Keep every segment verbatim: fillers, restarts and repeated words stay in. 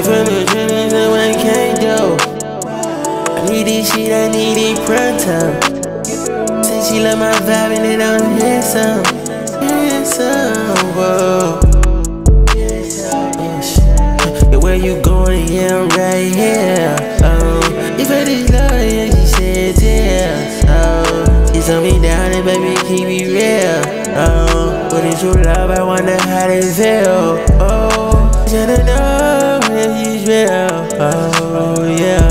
from the dreams that I can't do. I need this shit, I need it pronto. Say she love my vibe and it don't hear some, hear some, whoa. Yeah, where you going? Yeah, I'm right here. Oh, if I this love, yeah, she said yeah. Oh, she told me down and baby, keep it real. Oh, what is your love? I wonder how they feel. Oh, gotta know if she's real. Oh, yeah.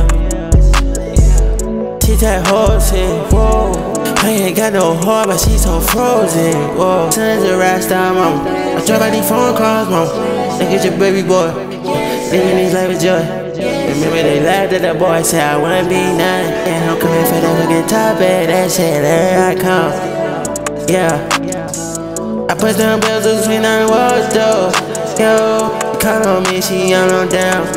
Tic-tac horsing, whoa. I ain't got no heart, but she's so frozen, whoa. Son's a rasta, mom. I drop out these phone calls, mom. Look at your baby boy, living his life with joy. Remember they laughed at that boy, said I wanna be none. And I'm coming for the fucking top of that shit, there I come. Yeah. I put down bells between our walls, though. Yo, call on me, she on on down.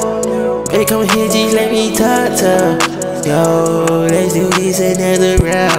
Baby, come here, just let me talk to her. Yo, let's do this another round.